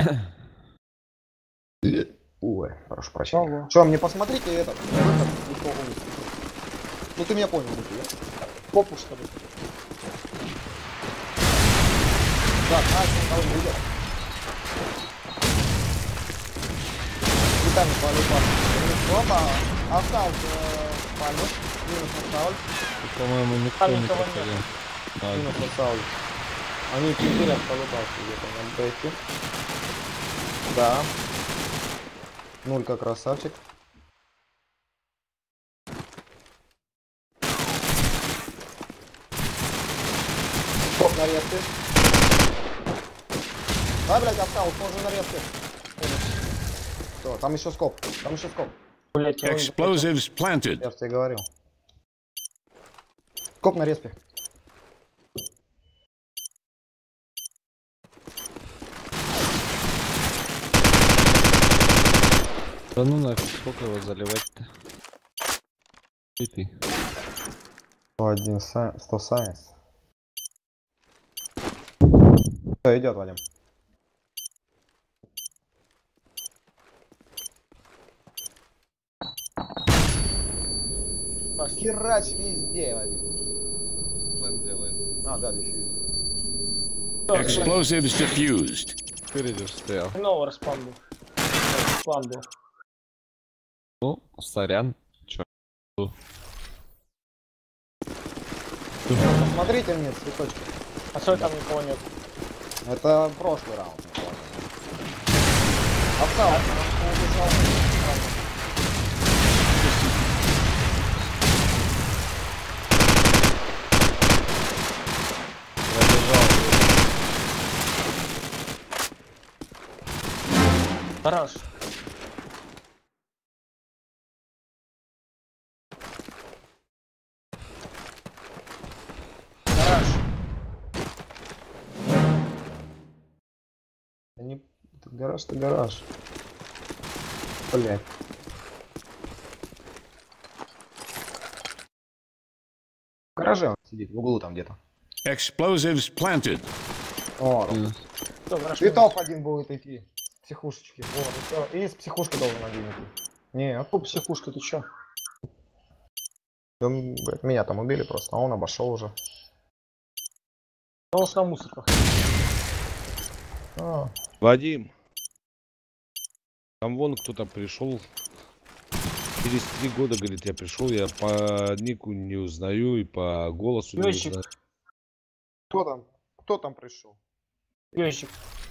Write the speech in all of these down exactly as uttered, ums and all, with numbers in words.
Ой, прошу прощения. Че, мне посмотрите этот выход. Ну ты меня понял, Муки, да? Попу, что ли? Да, Настя, кого идет. Витамин полюбал. Опа, остался полет. Минус остался. По-моему, никто не проходил. Минус остался. Они четыре полюбал где-то на бэке. Да. Нулька красавчик. Скоп нарезки. Да, блядь, осталось, тоже нарезки. Что, там еще скоп, там еще скоп. Блять, Explosives planted. Я же тебе говорил. Скоп на респе. Да ну нафиг, сколько его заливать-то? И ты. сто один, сто сайенс. Все, идет, Вадим. Херач везде, Вадим. План делает. А, да, еще есть. Explosives diffused. Впереди стоял. Новый распан был. План был. Ну, сорян. Чё? Посмотрите мне цветочки. А что там никого нет? Это прошлый раунд. Осталось, он убежал. Гараж. Гараж. Да не... Это гараж-то гараж. Блять. В гараже он сидит, в углу там где-то. Explosives planted. О, Кто, гараж? Цветов один будет идти. Психушечки. Вот, и все. И с психушки должен один идти. Не, Фу, психушка, ты чё? он, блядь, меня там убили просто, а он обошел уже. Он на мусорках. А, Вадим, там вон кто-то пришел. Через три года, говорит, я пришел, я по нику не узнаю и по голосу не Лётчик. узнаю. кто там? Кто там пришел? Лётчик.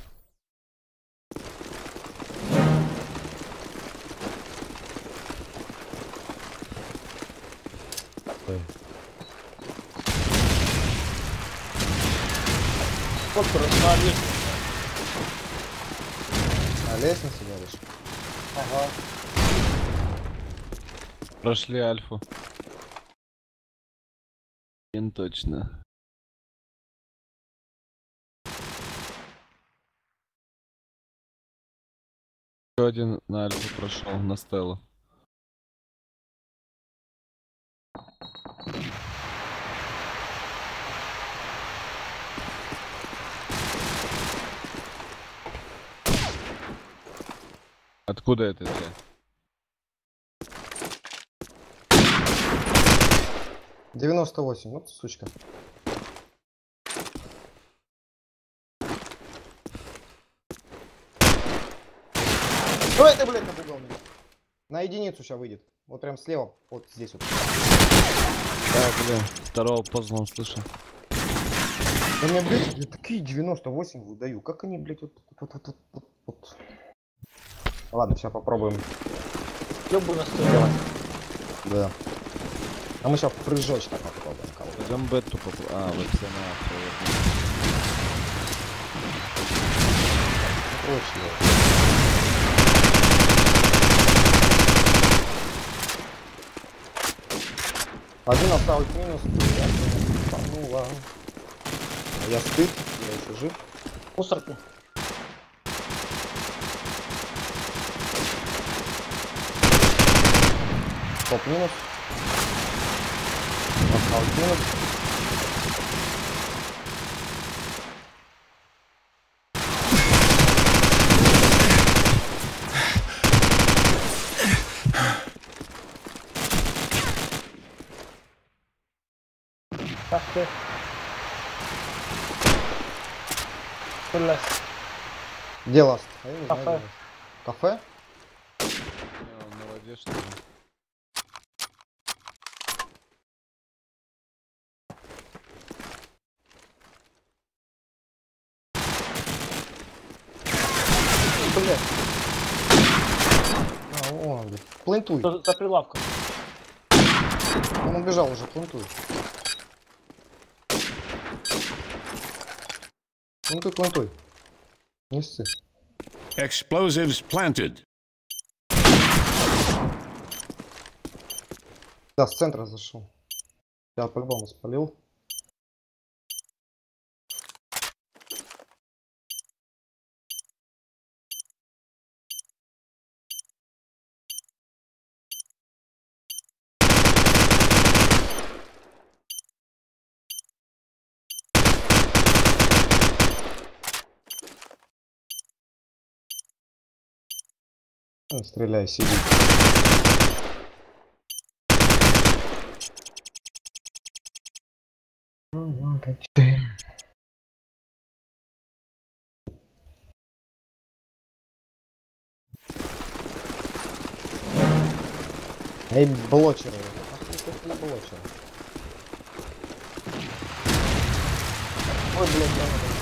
Ой. Вот на лестнице. На лестнице говоришь? Ага. Прошли альфу. Ин точно. Еще один на альфу прошел, на стелу. Откуда это ты? девяносто восемь, вот сучка. Что это, блядь, напугал меня? На единицу сейчас выйдет. Вот прям слева, вот здесь вот. Да, блин, второго поздно услышал. Да мне, блядь, я такие девяносто восемь выдаю. Как они, блядь, вот, вот, вот, вот, вот, вот. Ладно, сейчас попробуем. Ёбу настроил. Да. А мы сейчас прыжочек попробуем кого-то. Пойдем бету попробуем. А, вы все на альфу. Прочно. Один осталось минус. Я панула. А я стыд, я еще жив. Мусорки. Топ минус. Осталось минус. Ах ты. Блядь. Где ласт? А я не знаю, Кафе. где ласт. Кафе? Не, он на воде что ли? Блядь. А, вон он, блядь. Плентуй. За, за прилавком. Он убежал уже, плентуй. Плентуй, плентуй. Не ссы. Explosives planted. Да, с центра зашел. Я по-любому спалил. Ну, стреляй, сиди. Эй, блочеры. Ах ты, какие блочеры. Ой, блядь, да, да.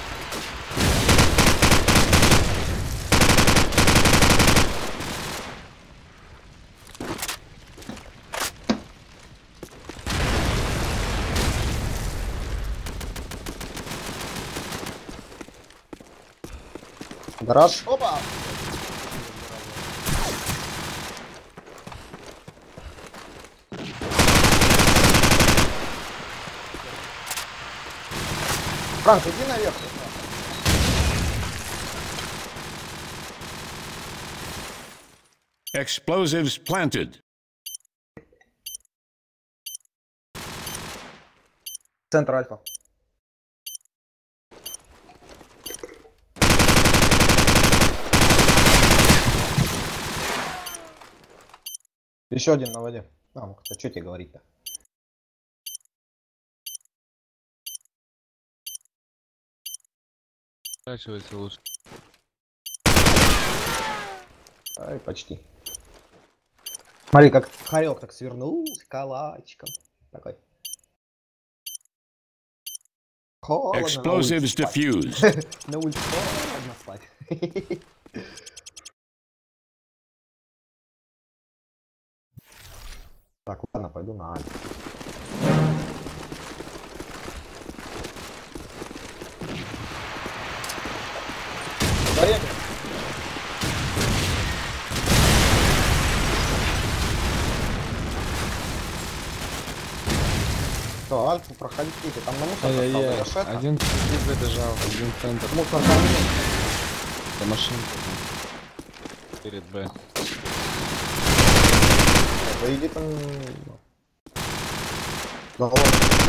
Гараж. Опа! Франк, иди наверх. Explosives planted. Центр альфа. Еще один на воде. А, ну, что тебе говорить-то? Скачивайся лучше. Ай, почти. Смотри, как хорек так свернулся калачиком. Такой. Холодно на Explosives улице спать. diffused. На улице холодно спать. Так, ладно, пойду на Альфа. Поехали. Что, Альфу проходить, ты там на мусор Ай-яй-яй. достал, Один тип добежал, один центр. мусор там нет. Это машинка. Перед Б. Да иди там. Да ладно.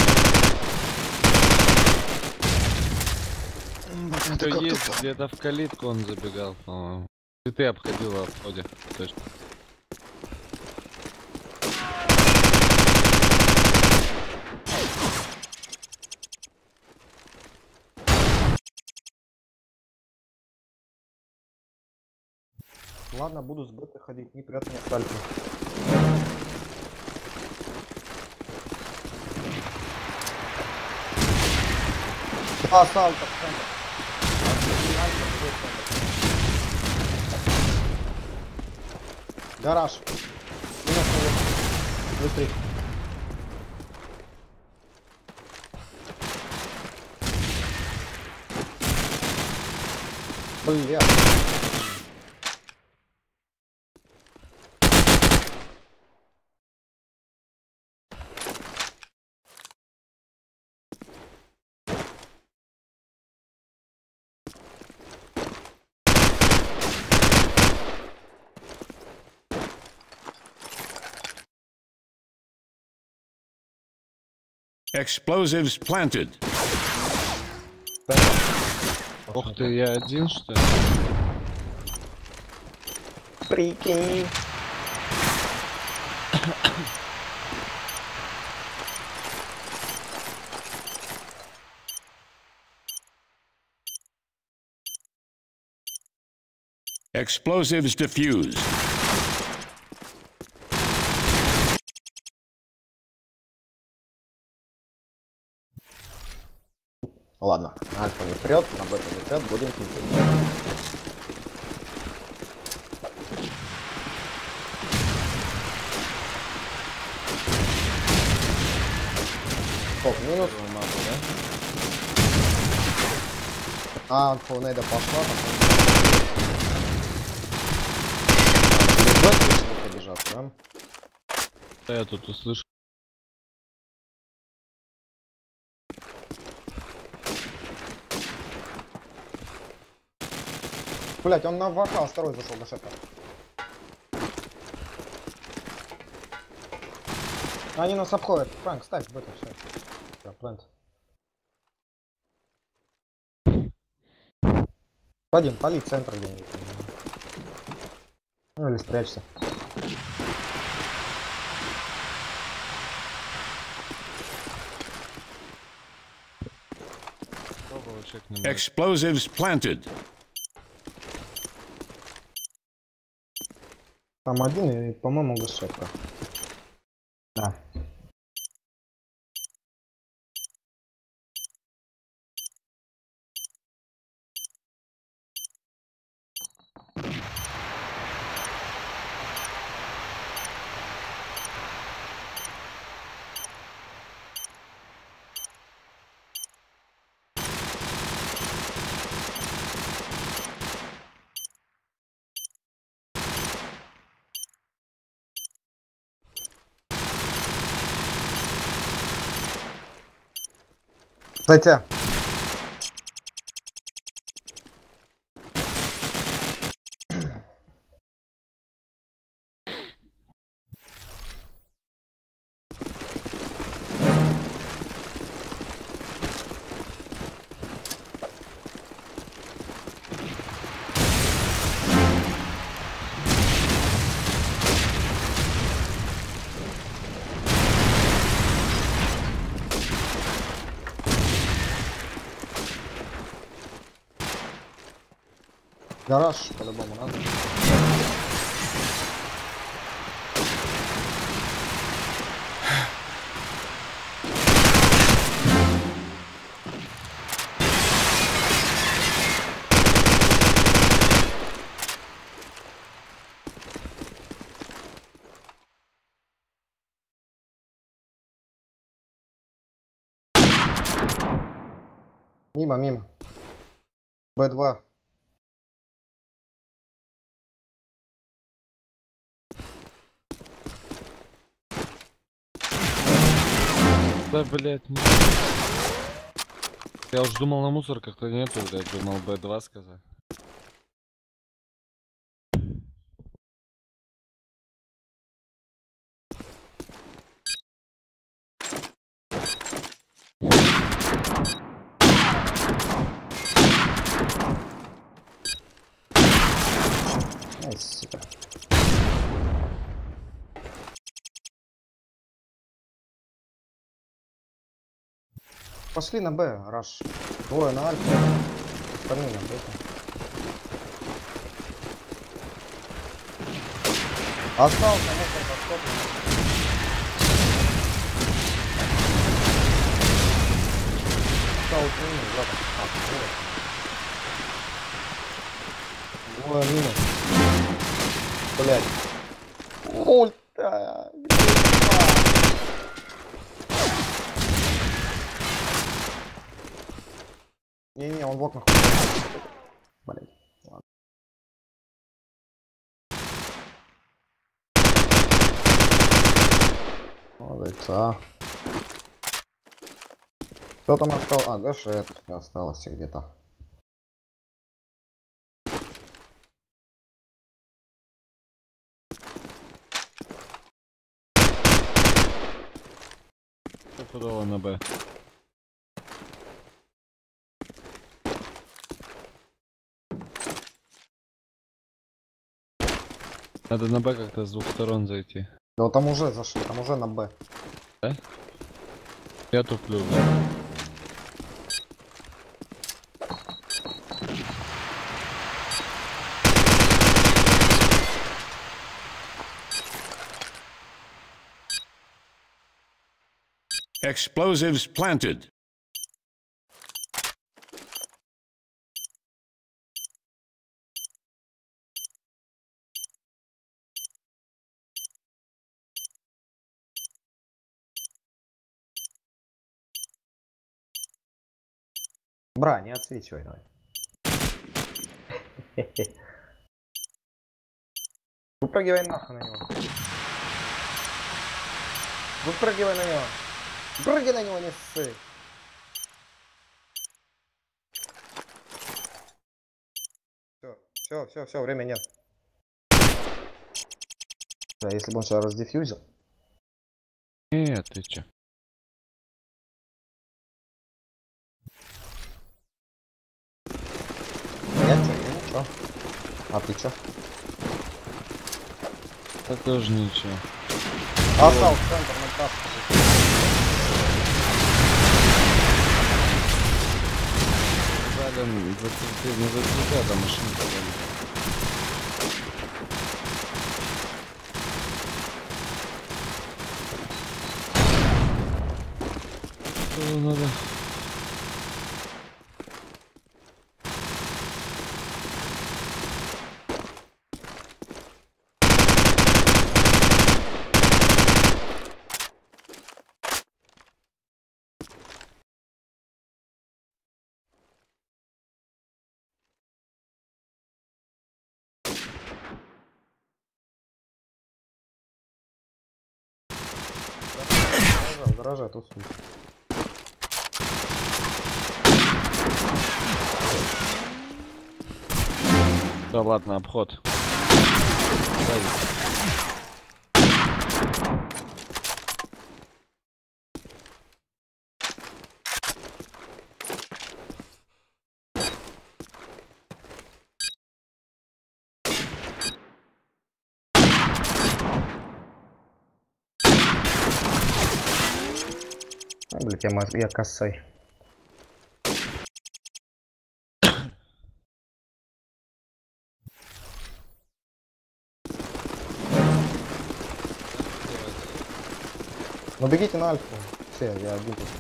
Кто есть, где-то в калитку он забегал, по-моему. И ты обходил в обходе. Точно. Ладно, буду с беты ходить, не прятать меня с Альфой. А, салта в центр. Гараж. Минус наверх. Быстрей. Бля. Explosives planted. Ох ты, я один что ли? Прикинь. Explosives defused. Ладно, на альфа не прет, на бета не прет, будем кипить. Сколько минус? А, фулнейда пошла, потом... побежат, да? Да, я тут услышал. Блять, он на вокал второй зашел до шефа. Они нас обходят. Франк, ставь в это все. Да, плент. Вадим, пали центр где-нибудь. Ну или спрячься. Пробовал, чек не может. Explosives planted. Там один и, по-моему, гашетка. Да. Кстати. Гараж по-любому надо. Мимо, мимо. Бэ два. Да, блядь. Не... Я уж думал, на мусорках-то нету, блядь, думал бэ два сказать. Ай, сука. Пошли на Б, раш. Двое на альфа. Остальные на бета. Остался мусор подскопный. Осталось минус, брата. А, двое. Двое минус. Блять. Ульта. Не-не, он в окнах. Блять. Ладно. Молодец, а. Кто там остался? А, гашетка осталась где-то. Стопудово на Б. Надо на Б как-то с двух сторон зайти. Да вот там уже зашли, там уже на Б. Да? Я туплю, да. Explosives planted. Бра, не отсвечивай, давай. Выпрыгивай нахуй на него. Выпрыгивай на него. Прыгай на него, не ссы. Все, все, все, все, время нет. Да, если бы он сейчас раздефьюзил. Нет, ты чё? Я чё, я ничего. А ты чё? Да тоже ничего. Остал центр на таску. Зален, ты не закрыта, там машинка. Что надо? В гараже тут сумка. Да ладно, обход. А, блядь, я, маз- я косой. Ну бегите на альфу. Все, я один тут.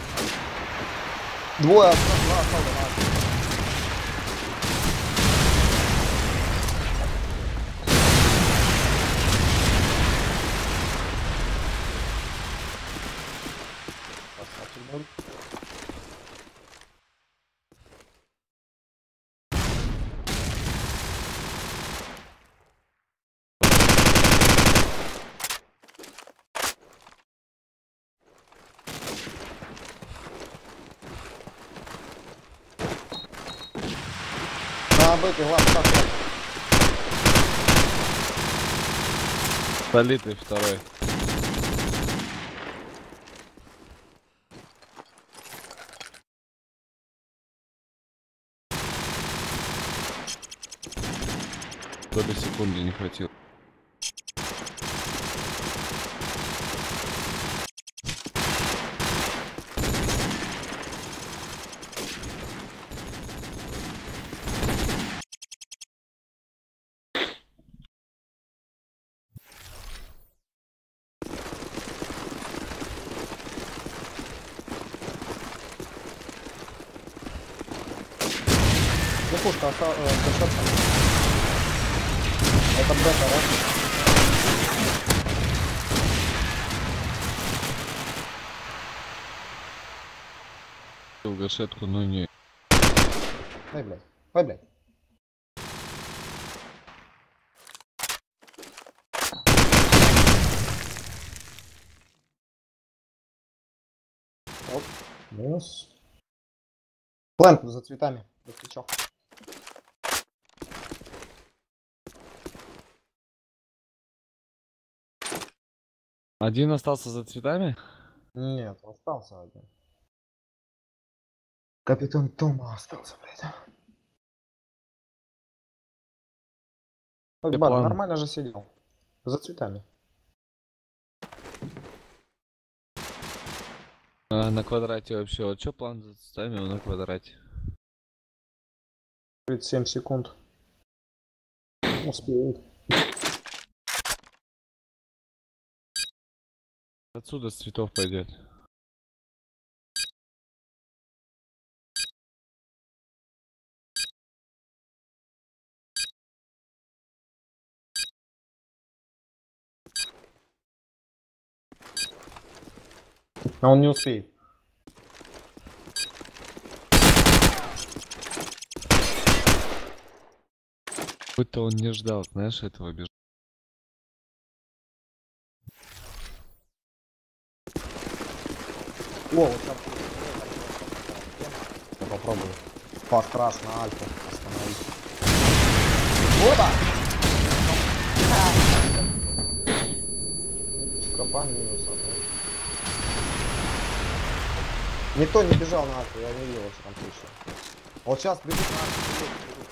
Двое осталось, два осталось на альфу. Красавчик был. На бэке, глаз, так, так. Солитый второй. Доли секунды не хватило. Ну пушка осталась, э, зашётка. Это бета, да? В гашетку, ну не. Ой, блядь. Ой, блядь. Оп. Минус. Планк за цветами. Если чё. Один остался за цветами? Нет, остался один. Капитан Тома остался, блядь. Ой, Где бар, план? нормально же сидел. За цветами. А, на квадрате вообще. Вот что план за цветами на квадрате? тридцать семь секунд. Успеет. Отсюда с цветов пойдет. А он не успеет. Будто он не ждал, знаешь, этого бежать. О, вот сейчас. Я попробую. Фаст раз на альфу остановить. Опа! Копа минуса. Никто не бежал на альфу, я не видел вообще там слышал. Вот сейчас бегут на альфу.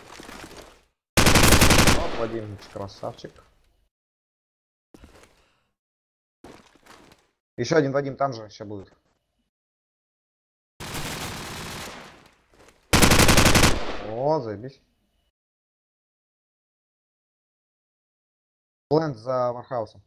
Вот, Владимир, красавчик. Еще один Вадим там же сейчас будет. О, заебись. Плент за Вархаусом.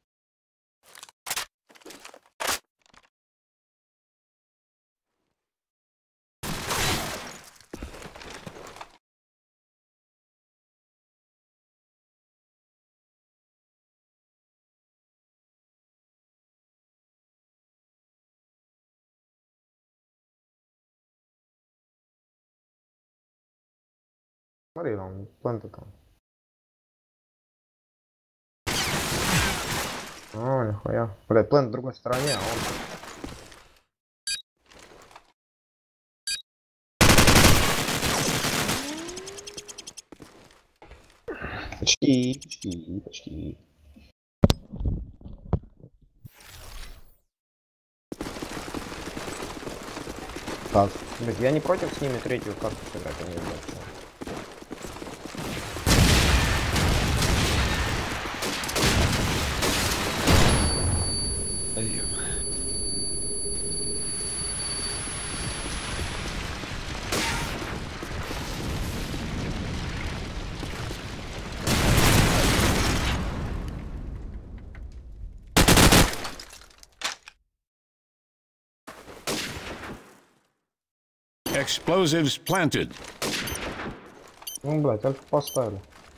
Смотри, он плента там. О, нихуя. Блядь, плент в другой стороне, а он... Почти, почти, почти. Так, блядь, я не против с ними третью карту сыграть, они знают. Explosives planted. Ну, блядь, только поставили.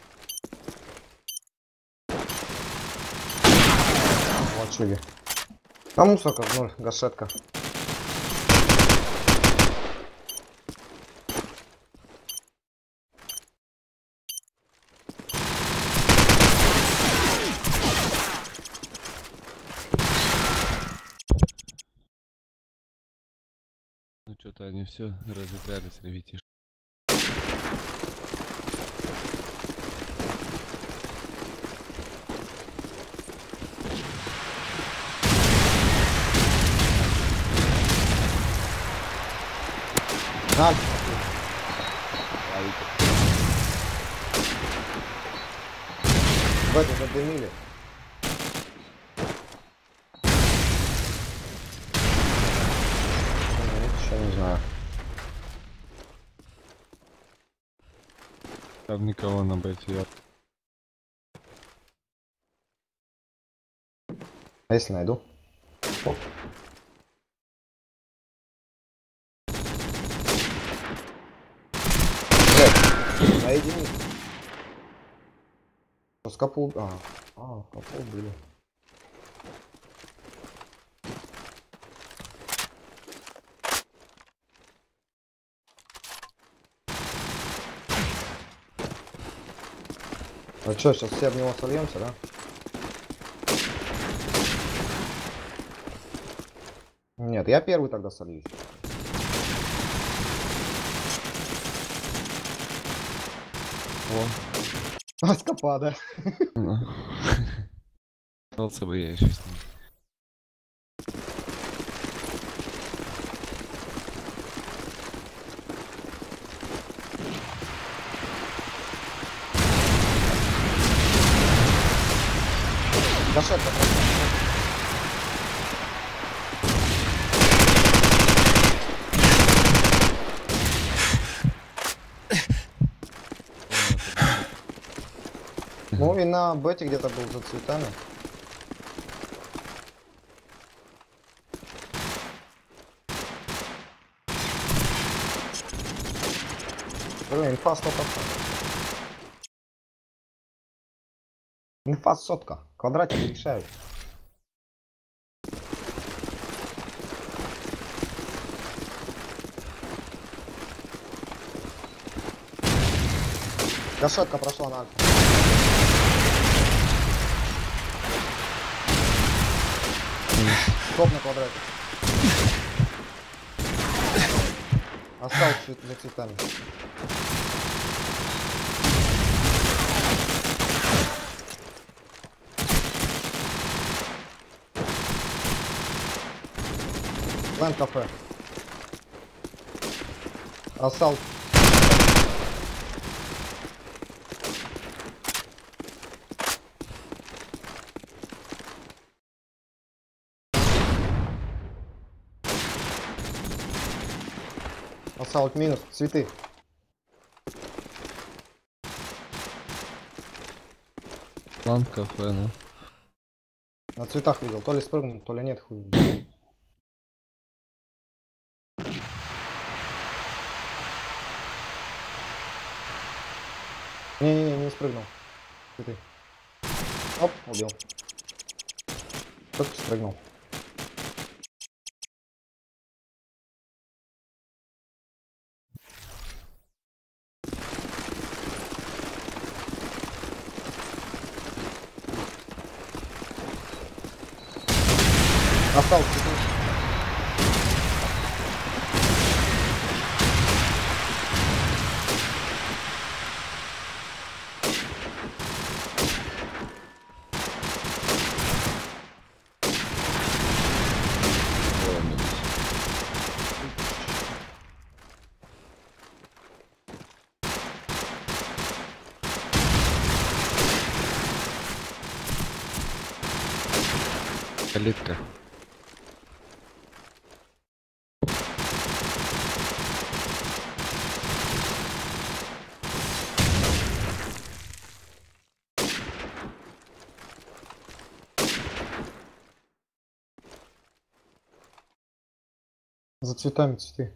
Лачуги. А мусорка в ноль, гашетка. Ну что-то они все разыгрались, ребятишки. На. В эту задымили. Еще не знаю. Там никого на байте. А если найду? Оп. Блядь, на единицу. С капу... А, а, капу были. Ну что, сейчас все в него сольемся, да? Нет, я первый тогда сольюсь. О. А, скопа, да? Остался бы я еще с ним. Гашетка. Ну и на бете где-то был за цветами. Блин, инфа сто процентов. Инфа сотка. Квадратики решают. Гашетка прошла на альфу. Топ на квадрате. Остался цвет- за цветами. Лэн кафе. Ассалт. Ассалт минус. Цветы. План кафе, ну. На цветах видел. То ли спрыгнул, то ли нет. Хуй. Не-не-не, не спрыгнул. Цветы. Оп, убил. Только спрыгнул. Остался цветы. Калитка. За цветами цветы.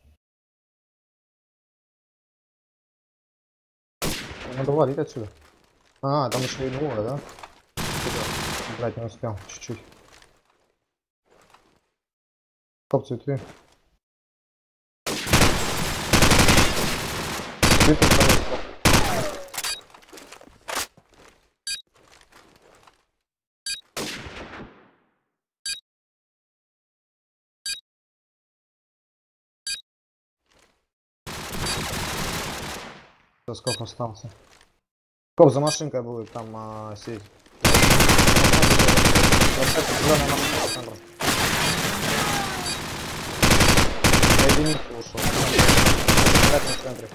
Надо валить отсюда. А, там еще и двое, да? Брать не успел, чуть-чуть. Топ цветы. Цветы второй топ. Сколько остался? Коп за машинкой будет там а, сеть. Я единицу ушел. В центре.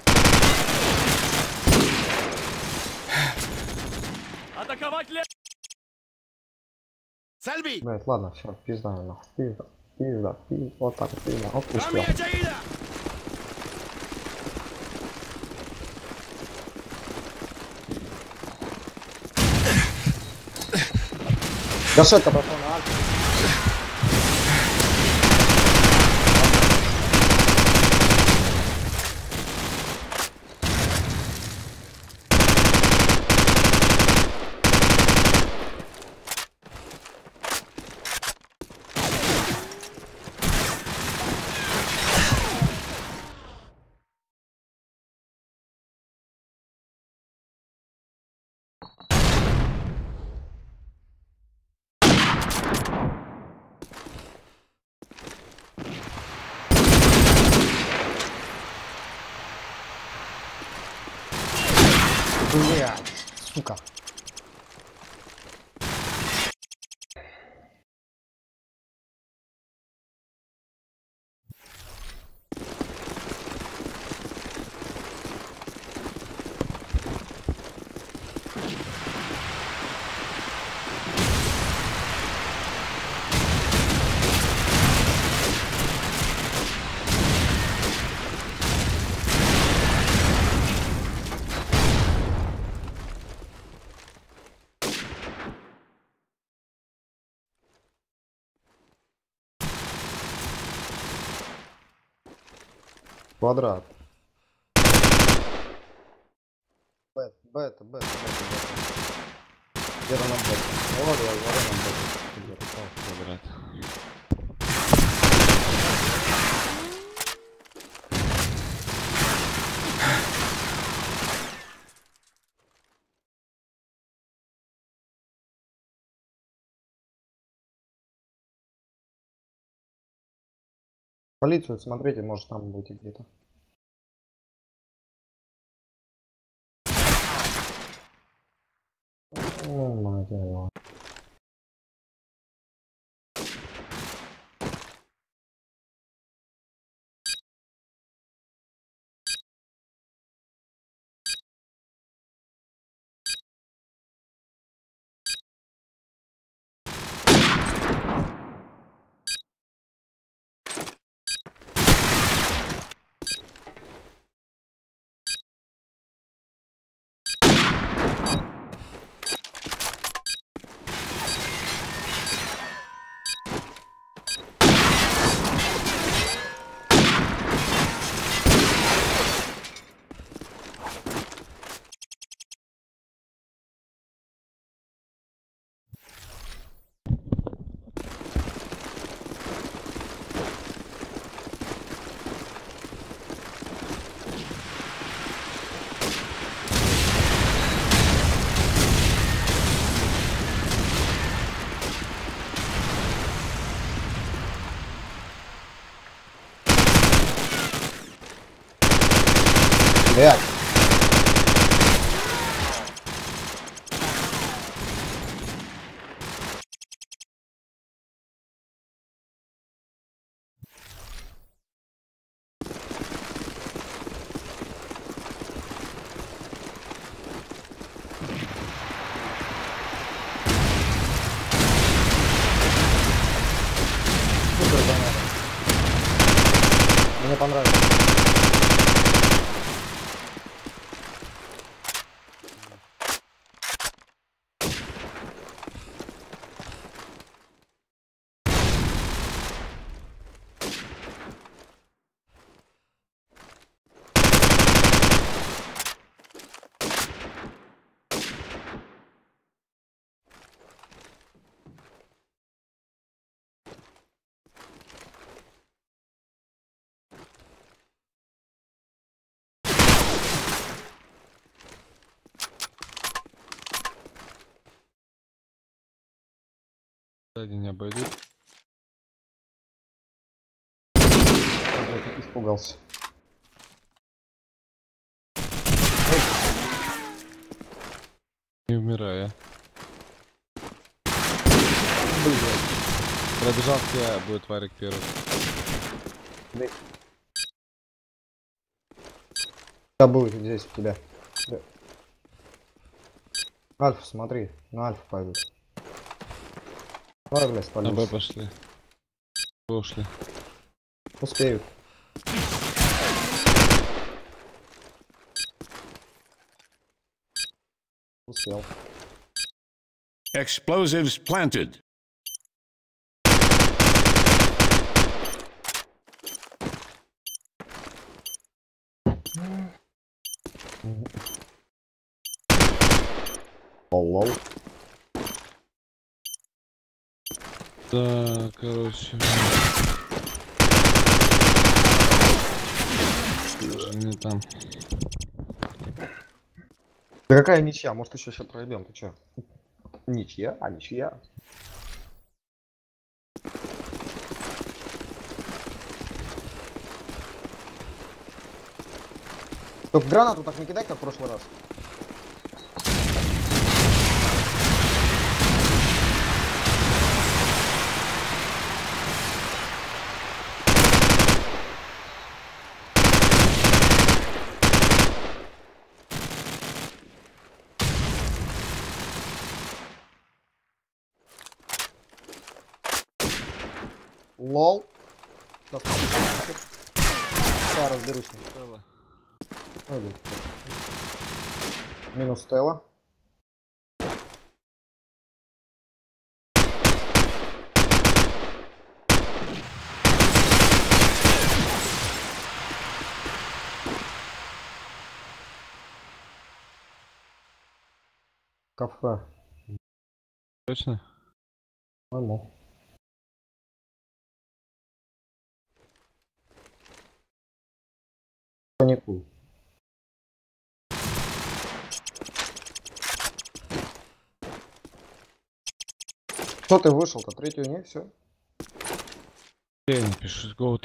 Атаковать лев! Сальби! Блять, ладно, все, пизда, нахуй. Пизда, пизда, пизда. Вот так, пизда. Вот успел. Гашетка пошла на альфу. Блядь, сука. Квадрат. Бет, бет, бет, бет, бет. Где-то на бет. Ну ладно, я говорю на бет. Квадрат. Полицию смотрите, может там быть где-то. Ну, мать его. Блядь. Супер понятно. Мне понравилось. Сзади не обойдут. Я испугался. Не умирай, а. Блядь. Пробежал к тебе, будет варик первый. Да будет здесь у тебя. Да. Альфа, смотри, на Альфа пойдут. Давай, блядь, На Б спалился. пошли. Ушли. Успеют. Успел. Explosives planted. Лол. Да, короче. Даже не там. Да какая ничья? Может еще сейчас пройдем, ты чё? Ничья? А ничья? Только гранату так не кидай, как в прошлый раз. Лол. Сейчас разберусь с ним. Стелла. Ой, блин. Минус Стелла. Кафе. Точно? По-моему. Паникуй. Что ты вышел-то? Третью не все? Я не пишу. Go